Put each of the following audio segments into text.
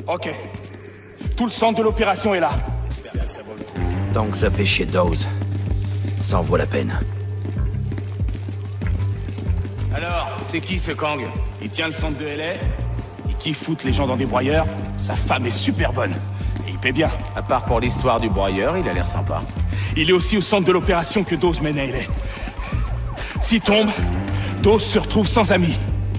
Ok. Tout le centre de l'opération est là. Tant que ça fait chier Dawes, ça en vaut la peine. Alors, c'est qui ce Kang? Il tient le centre de LA, il kiffe foutre les gens dans des broyeurs, sa femme est super bonne, et il paie bien. À part pour l'histoire du broyeur, il a l'air sympa. Il est aussi au centre de l'opération que Dawes mène à LA. S'il tombe, Dawes se retrouve sans amis.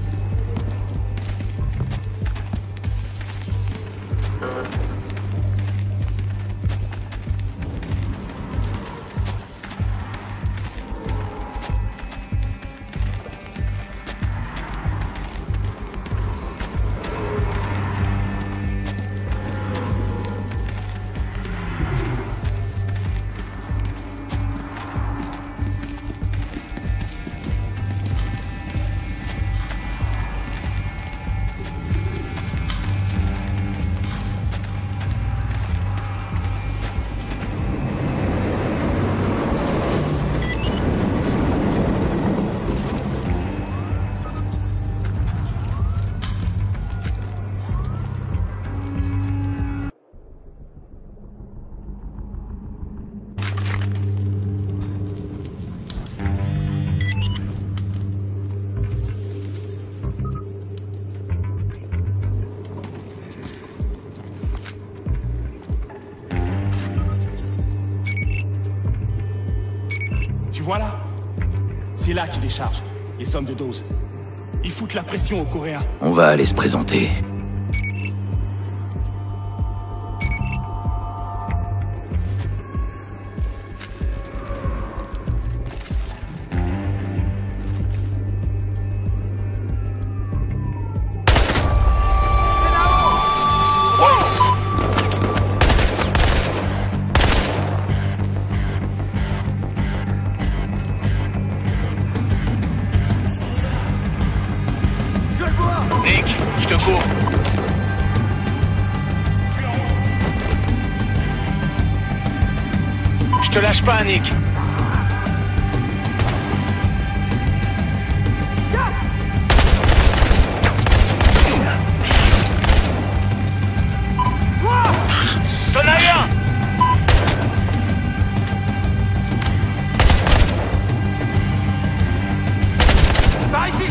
Voilà. C'est là qu'ils déchargent, les hommes de Dawes. Ils foutent la pression aux Coréens. On va aller se présenter. Je te lâche pas, Nick. T'en as eu un. Par ici.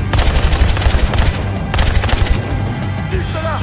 Juste là.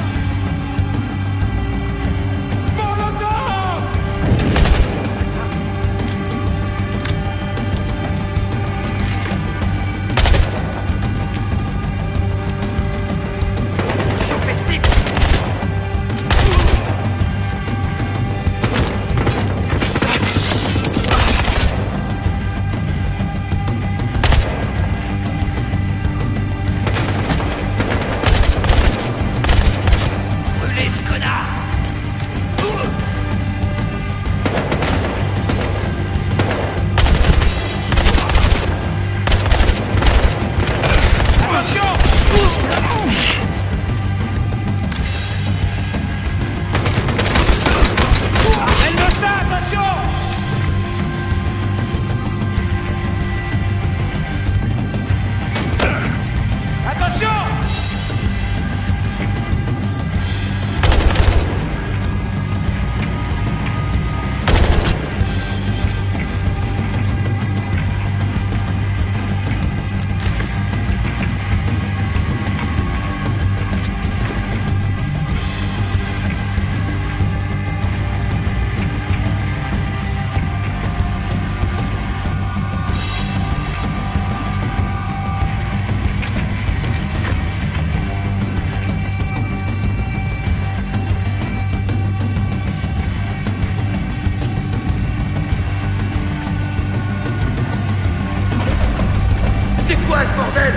C'est quoi ce bordel?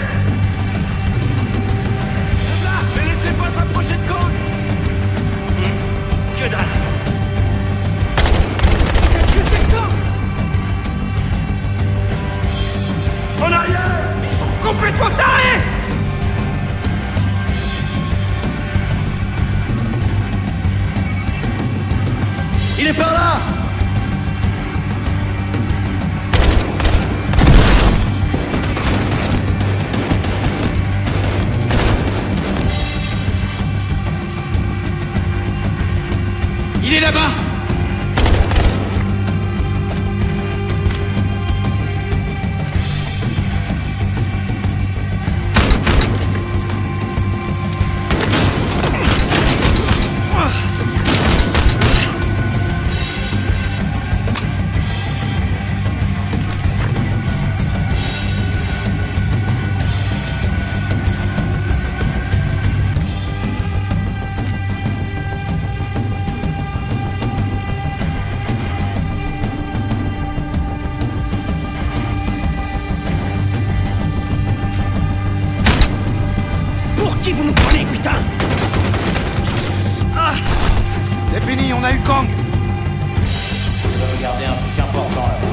Ne laissez pas s'approcher de Kang. Que dalle. Qu'est-ce que c'est que ça? En arrière! Ils sont complètement tarés! Il est par là. Il est là-bas! Qui vous nous prenez, putain? C'est fini, on a eu Kang! Je vais regarder un truc important là.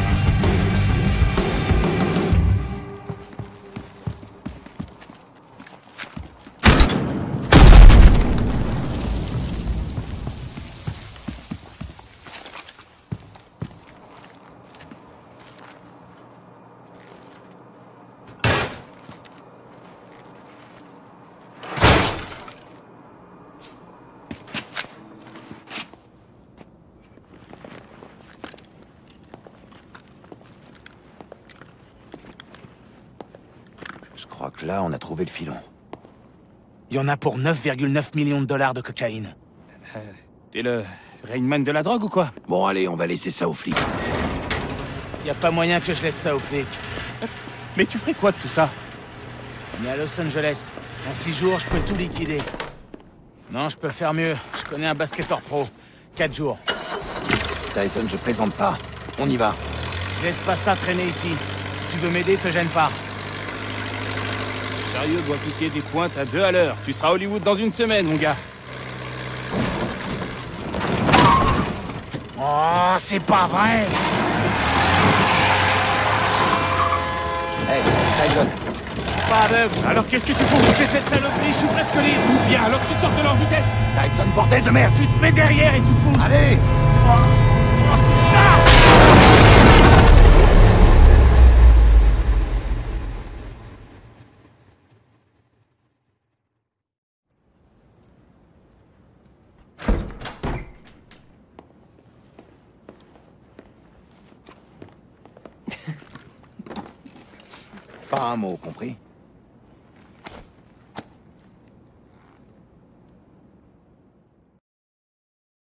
Je crois que là, on a trouvé le filon. Il y en a pour 9,9 millions de dollars de cocaïne. T'es le Rainman de la drogue ou quoi? Bon, allez, on va laisser ça aux flics. Y a pas moyen que je laisse ça aux flics. Mais tu ferais quoi de tout ça? On est à Los Angeles. En 6 jours, je peux tout liquider. Non, je peux faire mieux. Je connais un basketteur pro. 4 jours. Tyson, je plaisante pas. On y va. Je laisse pas ça traîner ici. Si tu veux m'aider, te gêne pas. Sérieux doit piquer des pointes à 2 à l'heure. Tu seras à Hollywood dans une semaine, mon gars. Oh, c'est pas vrai! Hey, Tyson. Pas aveugle. Alors qu'est-ce que tu fous? C'est cette saloperie, je suis presque libre. Bien, alors tu sors de leur vitesse. Tyson, bordel de merde. Tu te mets derrière et tu pousses. Allez! Pas un mot, compris?